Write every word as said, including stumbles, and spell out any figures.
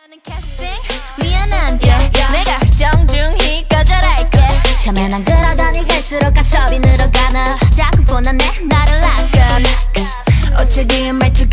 미안한데 내가 정중히 거절할게. 처음엔 안 그러더니 갈수록 가섭이 늘어가나. 자꾸 폰하네 나를 락건. 어차피 말투